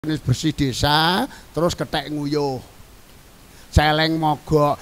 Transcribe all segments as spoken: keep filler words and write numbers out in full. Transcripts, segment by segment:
bersih desa terus ketek nguyuh celeng mogok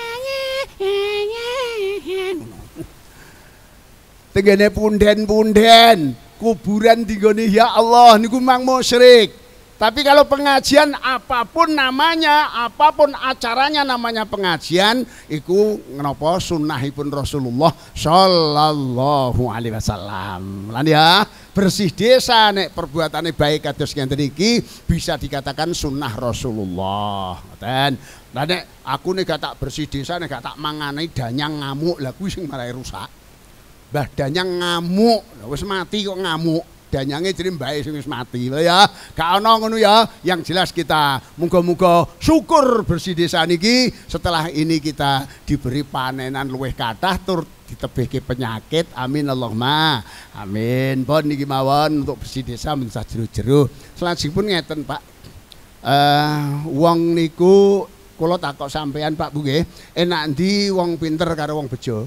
tenggene punden-punden kuburan tinggone ya Allah niku mang musyrik. Tapi kalau pengajian apapun namanya, apapun acaranya namanya pengajian, iku ngenopo sunnahipun Rasulullah Sallallahu Alaihi Wasallam. Lan ya bersih desa nek perbuatane baik kados ngenten iki bisa dikatakan sunnah Rasulullah. Dan nek aku nek gak tak bersih desa nek gak tak mangane danyang ngamuk, lah kuwi sing marai rusak. Mbah danyang ngamuk, wis mati kok ngamuk. Danyange jadi mbake sing wis mati lho ya. Gak ana ngono ya. Yang jelas kita muga-muga syukur bersih desa niki setelah ini kita diberi panenan luwih kathah tur ditebihke penyakit. Amin Allahumma. Amin. Pun niki mawon untuk bersih desa mensah jero-jero. Selanjutipun ngeten Pak. Eh uh, wong niku kula takok sampean Pak Bu nggih, enak ndi wong pinter karo wong bejo?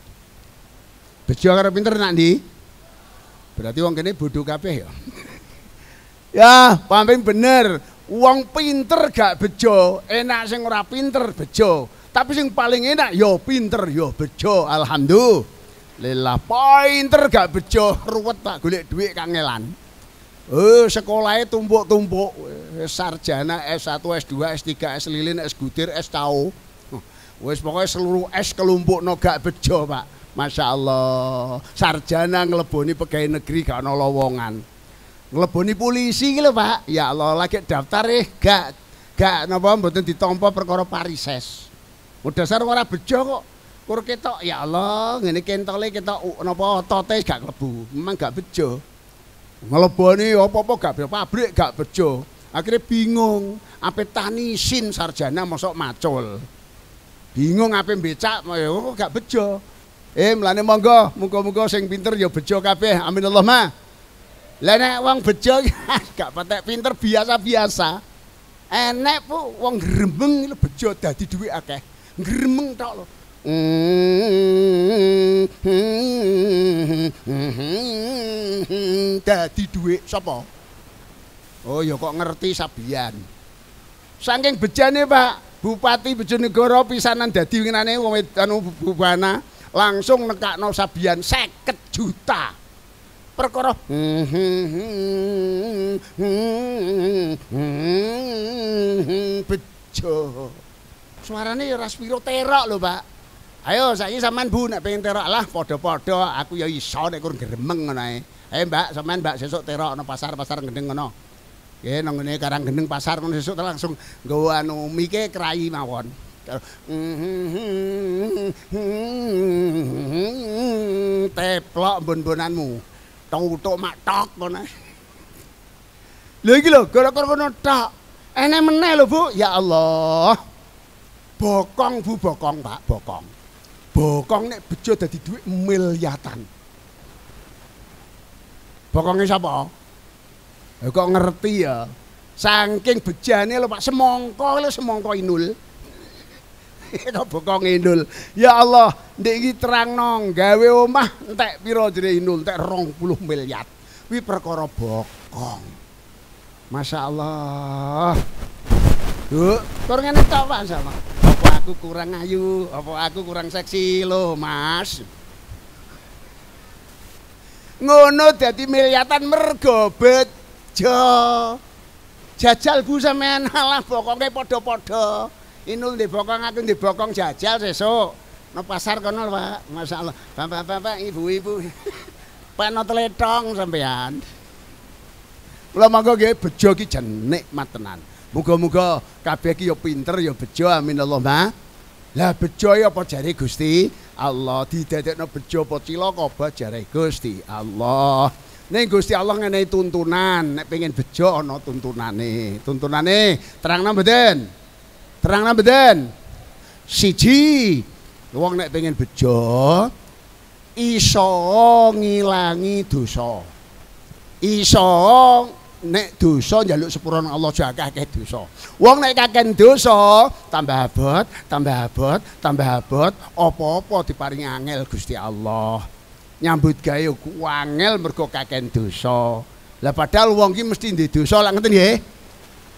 Bejo karo pinter enak ndi? Berarti wong kene bodoh kabeh ya. Ya, pamping bener. Wong pinter gak bejo, enak sing ora pinter bejo. Tapi sing paling enak ya pinter ya bejo. Alhamdulillah. Pinter gak bejo, ruwet Pak golek dhuwit kangelan. Eh sekolahnya tumpuk-tumpuk. Sarjana S satu, S dua, S tiga, S lilin, S gudir, S tau. Wis pokoknya seluruh S kelumpukno gak bejo Pak. Masya Allah, sarjana ngeleboni pegawai negeri gak ana lowongan. Ngeleboni polisi lho Pak. Ya Allah, lagi daftar eh gak gak napa mboten ditampa perkara parises. Dasar ora bejo kok. Kur ketok ya Allah, ngene kentole ketok napa otote gak klebu. Memang gak bejo. Ngeleboni apa-apa gak pabrik gak bejo. Akhirnya bingung, ape tanisin sarjana mosok macul. Bingung ape becak kok gak bejo. Eh mlane monggo, muga-muga sing pinter ya bejo kabeh. Amin Allahumma. Lah nek wong bejo gak patek pinter biasa-biasa. Enek pu wong gremeng lho bejo dadi dhuwit akeh. Gremeng tok lho. Dadi dhuwit sapa? Oh ya kok ngerti sabian. Saking bejane Pak, Bupati Bojonegoro pisanan dadi winginane wong anu bubana. Langsung nekakno sabian seket juta perkara bejo suarane ora spiro terok lho Pak. Ayo saiki sampean Bu nek pengen terok lah padha-padha aku ya iso nek kur gremeng ngono ae. Ayo Mbak sampean Mbak sesuk terok no pasar-pasar gendeng ngono. Nggih nang ngene Karang Gendeng pasar ngono sesuk langsung nggawa anu mike krai mawon. Teplok bon-bonanmu tok-tok mak tok ngono. Lha iki lho gara-gara ngono tok. Enek meneh lho Bu, ya Allah. Bokong Bu, bokong Pak, bokong. Bokong nek bejo dadi dhuwit miliatan. Bokonge sapa? Ya kok ngerti ya. Saking bejane lho Pak, semongko lho semongko inul. Itu bokong indul. Ya Allah, ndek iki terangno gawe omah entek pira jere indul, entek rong puluh miliar. Kuwi perkara bokong. Masya Allah. Yuk, tur ngene tok Pak sama. Apa aku kurang ayu, apa aku kurang seksi lho, Mas. Ngono dadi miliatan mergo bejo. Jajal Bu sampean alah bokonge padha-padha. Inul di bokong aku di bokong jajal sesuk. No pasar kono Pak. Masya Allah. Bapak-bapak, ibu-ibu. Pak no teletong sampean. Kula monggo nggih bejo ki jan nikmat tenan. Muga-muga kabeh ki ya pinter ya bejo. Amin Allahumma. Lah bejo ya apa jare Gusti Allah didadekno bejo apa cilaka apa jare Gusti Allah. Ning Gusti Allah ngenehi tuntunan, nek pengen bejo ana tuntunane. Tuntunane terangno mboten? Terang mboten? Siji, wong nek pengen bejo iso ngilangi dosa. Iso nek dosa njaluk sepura nang Allah aja akeh dosa. Wong nek kakek dosa tambah abot, tambah abot, tambah abot, apa-apa diparingi angel Gusti Allah. Nyambut gawe angel mergo kakek dosa. Lah padahal wong ki mesti ndek dosa lak ngeten nggih.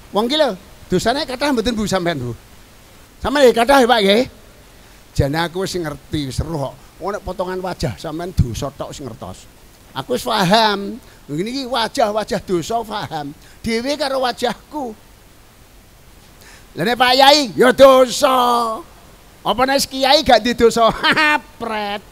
Wong ki lho, dosane kathah mboten Bu sampean Bu. Sampeyan nggih kathah Pak nggih. Jane aku wis ngerti, wis eruh kok. Wong nek potongan wajah sampean dosa tok sing ngertos. Aku wis paham. Ngene iki wajah-wajah dosa paham. Dhewe karo wajahku. Lah nek Pak Yai ya dosa. Apa nek kiai gak di dosa? Pret.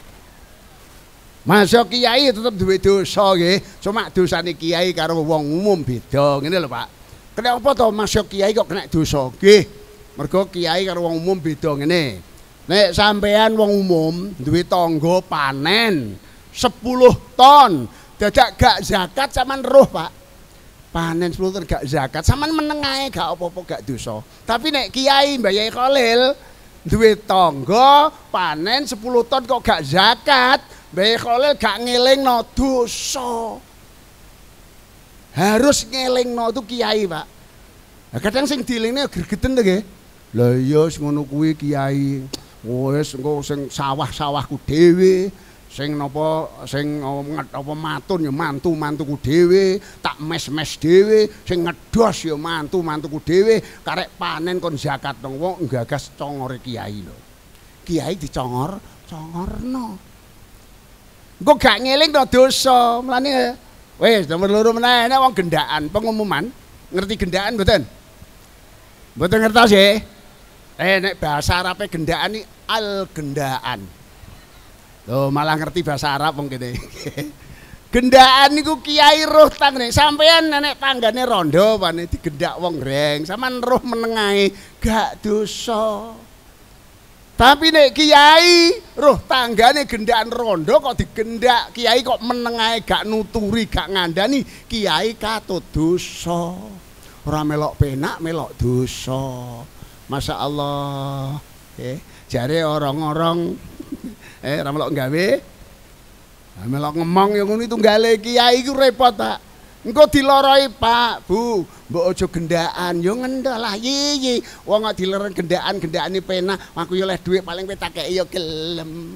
Masuk kiai tetep duwe dosa nggih. Cuma dosane kiai karo wong umum beda. Ngene lho Pak. Kenapa to masuk kiai kok kena dosa? Nggih. Mergo kiai karo wong umum beda ngene. Nek sampean wong umum duwe tangga panen sepuluh ton, dadak gak zakat sampean roh, Pak. Panen sepuluh ton gak zakat, sampean meneng ae gak apa-apa gak dosa. Tapi nek kiai Mbah Yai Khalil duwe tangga panen sepuluh ton kok gak zakat, Mbah Yai Khalil gak ngelingno dosa. Harus ngelingno itu kiai, Pak. Nah, kadang sing dielingne gregeten to nggih. Lah iya ngono kuwi kiai. Wis engko sing sawah-sawahku dhewe, sing napa sing apa matun ya mantu-mantuku dhewe, tak mes-mes dhewe, sing ngedos ya mantu-mantuku dhewe, karek panen kon zakat nang wong nggagas congore kiai lho. Kiai dicongor, congorno. Engko gak ngeling to dosa, mlane wis nomor loro meneh nek wong gendaan pengumuman, ngerti gendaan mboten? Mboten ngertos nggih? Eh nek bahasa Arabe gendaan iki al gendaan. Loh malah ngerti bahasa Arab wong kene. Gendaan niku kiai roh tanggane. Sampeyan nek tanggane rondo pane digendak wong reng, sampean roh menengae gak dosa. Tapi nek kiai roh tanggane gendaan rondo kok digendak, kiai kok menengae gak nuturi, gak ngandani, kiai katut dosa. Ora melok penak, melok dosa. Masya Allah, eh, jare orang-orang, eh, ramelok nggawe, ramelok ngomong yang ngono tunggale kiai iku repot Pak. Engko diloroi Pak, Bu, mbok aja gendaan, yo ngendal lah, yi, wong kok dileren gendaan, gendaane pena, aku yo oleh dhuwit paling petakeki yo gelem.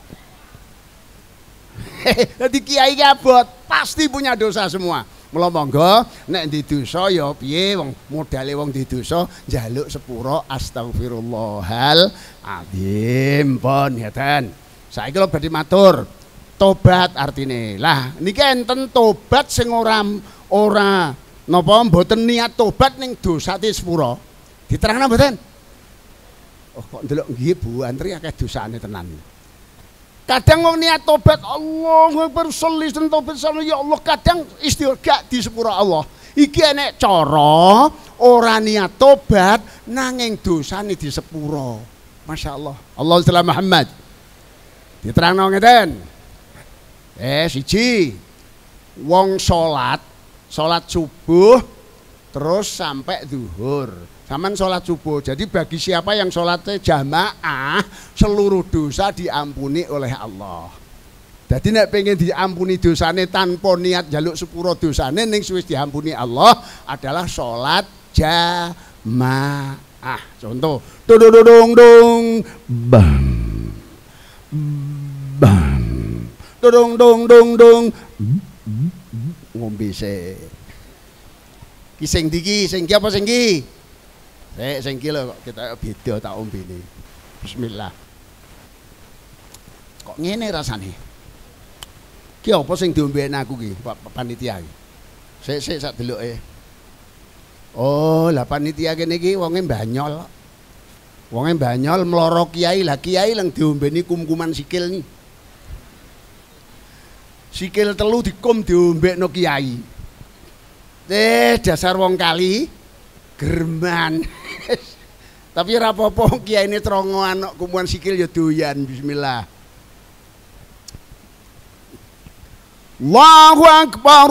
Dadi kiai abot pasti punya dosa semua. Mula monggo nek ndi dosa ya piye wong modale wong ndi dosa njaluk sepuro astagfirullahal azim pun ngeten. Saiki lho badhe matur tobat artine. Lah niki enten tobat sing ora ora napa mboten niat tobat ning dosate sepuro. Diterangna mboten? Oh kok ndelok nggih Bu antri akeh dosane tenan. Kadang wong niat tobat Allahu Akbar sholli tobat ya Allah, kadang istighfar gak di sepura Allah. Iki enek cara ora niat tobat nanging dosane di sepura. Masya Allah. Allahumma sholli Muhammad. Diterangno ngeten. Eh siji wong salat, salat subuh terus sampai zuhur. Saman sholat subuh. Jadi bagi siapa yang sholatnya jamaah, seluruh dosa diampuni oleh Allah. Jadi nek pengen diampuni dosane tanpa niat jaluk sepuro dosane ning wis diampuni Allah adalah sholat jamaah. Contoh, dodododong dong, bam, bam, dodong dong dong dong, ngombe se. Ki sing diki, sing ki apa sing ki? Eh, sing ki lho kok kita beda tak ombene. Bismillah. Kok ngene rasane? Ki apa sing diombeni aku ki, Pak panitia iki? Sik sik sak deloke. Oh, lah panitia kene iki wonge Banyol. Wonge Banyol mloro kiai, lah kiai lang diombeni kum-kuman sikil ni. Sikil telu dikum diombekno kiai. Eh, dasar wong kali german. Tapi ora apa-apa kiai ini trongoan kumuan sikil ya doyan. Bismillah. Allahu Akbar,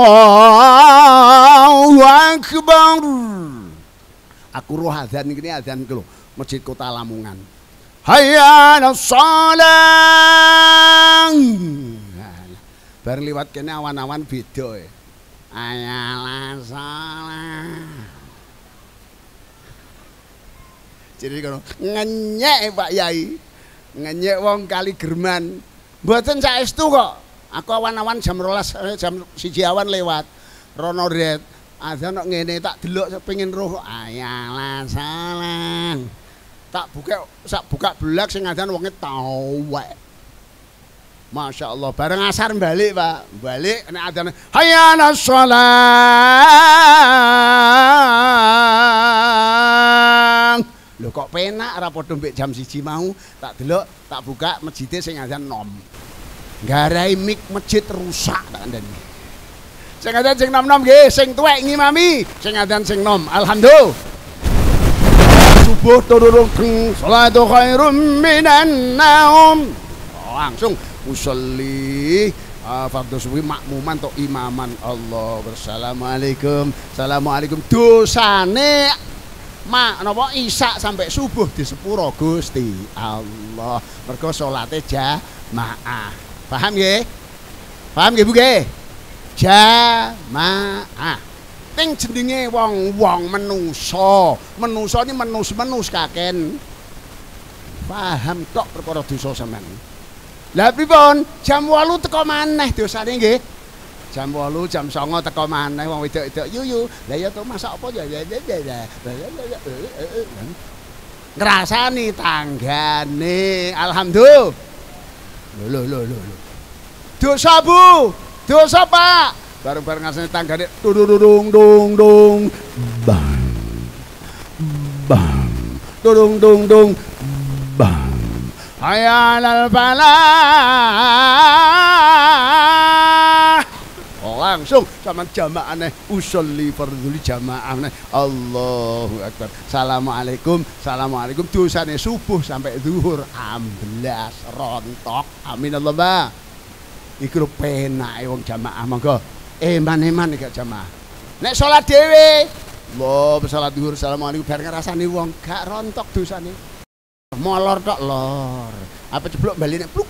Allahu Akbar. Aku roh adzan iki adzan ku lho, Masjid Kota Lamongan. Hayya 'alas shalah. Bar liwat kene awan-awan beda e. Ayalah shalah. Jadi kalau ngenyek Pak Yai, ngenyek wong kali german, mboten saestu kok. Aku awan-awan jam rolas jam siji awan lewat, rono red, Adzan kok ngene tak delok pengen roh ayalah salang. Tak buka sak buka belak sing adzan wonge tawek. Masya Allah, bareng asar balik Pak, balik nek adzan hayya 'alas shalah. Lho kok penak ora padha mbek jam siji mau, tak delok, tak buka masjid sing adzan nom. Garai mik masjid rusak tak kandhani. Sing adzan sing nom-nom nggih, sing tuwek ngimami, sing adzan sing nom. Alhamdulillah. Subuh turun salatu khairum minan naum. Langsung usolli fardhu subuh makmuman atau imaman. Allah bersalamualaikum assalamualaikum dosane mak napa isak sampai subuh di sepuro Gusti Allah mergo salate jamaah. Paham nggih? Paham nggih Bu nggih? Jamaah ting jenenge wong-wong menungso menungso ini menus-menus kaken paham tok perkara dosa sampean. Lah pripun? Jam wolu teko maneh dosane nggih. Jam wolu, jam songo teko maneh wong wedok-wedok yuyu. Lah ya to masak apa ya? Ngrasani tanggane. Alhamdulillah. Lho lho lho lho. Dosa Bu. Dosa Pak. Bareng-bareng ngrasani tanggane dung dung dung bang. Bang. Dung dung dung bang. Hayya 'alal falah. Langsung sama jamaah nih usolli fardhu jamaah nih. Allahu akbar. Assalamualaikum, assalamualaikum. Dosane subuh sampai zuhur amblas rontok. Amin Allah Mbak. Iku penake wong jamaah monggo. Eman-eman gak jamaah. Nek salat dhewe, Allah salat zuhur assalamualaikum bareng rasane wong gak rontok dosane. Molor tok lor. Apa ceblok baline pluk.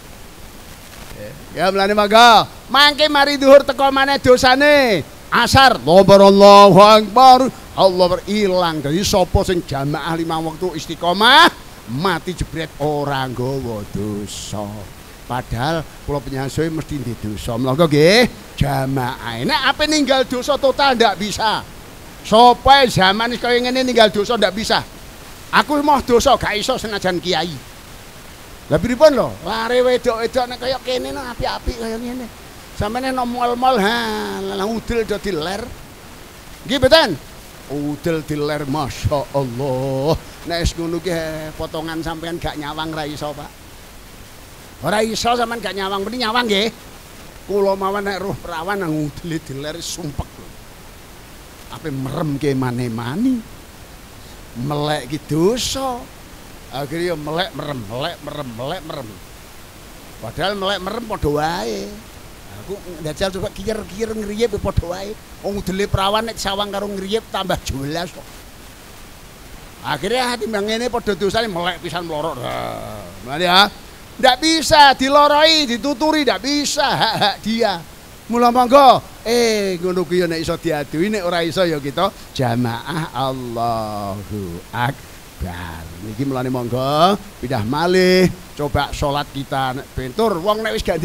Ya mlane mangga. Mangke mari zuhur teko maneh dosane. Asar, Allahu akbar. Allah berilang dari sapa sing jamaah lima waktu istiqomah mati jebret ora nggawa dosa. Padahal kula penyasuh mesti ndek dosa. Monggo nggih, jamaah. Nek ape ninggal dosa total ndak bisa. Sapa zaman kaya ngene ninggal dosa ndak bisa. Aku mau dosa gak iso senajan kiai. Lah pripun lho? Lare wedok-wedok nek kaya kene no apik-apik kaya ngene. Sampeyan no mall-mall ha, lah udel do diler. Nggih mboten? Udel diler masyaallah. Nek wis ngono ki potongan sampean gak nyawang ra iso, Pak. Ora iso sampean gak nyawang, meni nyawang nggih. Kula mawon nek roh perawan nang udel diler sumpek lho. Ape merem ke mane-mani. Melek ki dosa. Akhirnya melek merem, melek merem, melek merem. Padahal melek merem padha wae. Aku ndajal coba kir-kir ngriyep padha wae. Wong udele perawan nek sawang karo ngriyep tambah jelas kok. Akhirnya timbang ngene padha dosane melek pisan melorot. Nah, ya. Ndak bisa diloroi, dituturi ndak bisa hak-hak dia. Mula monggo eh ngono kuwi nek iso diadui nek ora iso ya kita jamaah. Allahu akbar. Niki mulane monggo pindah malih coba salat kita nek bentur wong nek wis gak